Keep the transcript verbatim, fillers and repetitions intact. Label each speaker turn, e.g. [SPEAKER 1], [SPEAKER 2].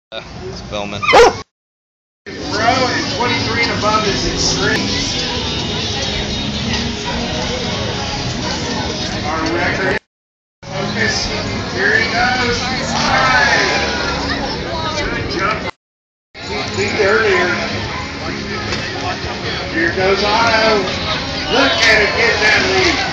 [SPEAKER 1] Uh, it's filming.
[SPEAKER 2] Pro and twenty-three and above is extremes. Our record. Focus. Here he goes. Alright. Good jump. Lead earlier. Here goes Otto. Look at it, get that lead.